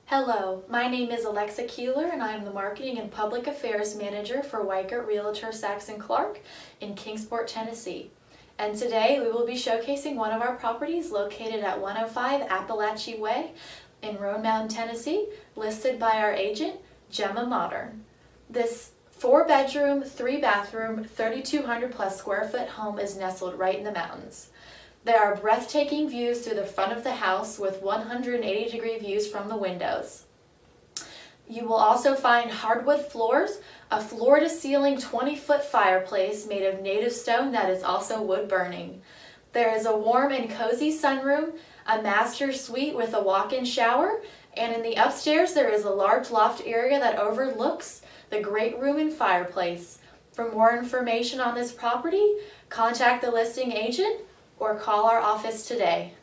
Hello, my name is Alexa Keeler and I am the Marketing and Public Affairs Manager for Weichert Realtor Saxon Clark in Kingsport, Tennessee. And today we will be showcasing one of our properties located at 105 Appalachie Way in Roan Mountain, Tennessee, listed by our agent, Gemma Modern. This 4-bedroom, 3-bathroom, 3,200 plus square foot home is nestled right in the mountains. There are breathtaking views through the front of the house with 180-degree views from the windows. You will also find hardwood floors, a floor-to-ceiling 20-foot fireplace made of native stone that is also wood-burning. There is a warm and cozy sunroom, a master suite with a walk-in shower, and in the upstairs there is a large loft area that overlooks the great room and fireplace. For more information on this property, contact the listing agent or call our office today.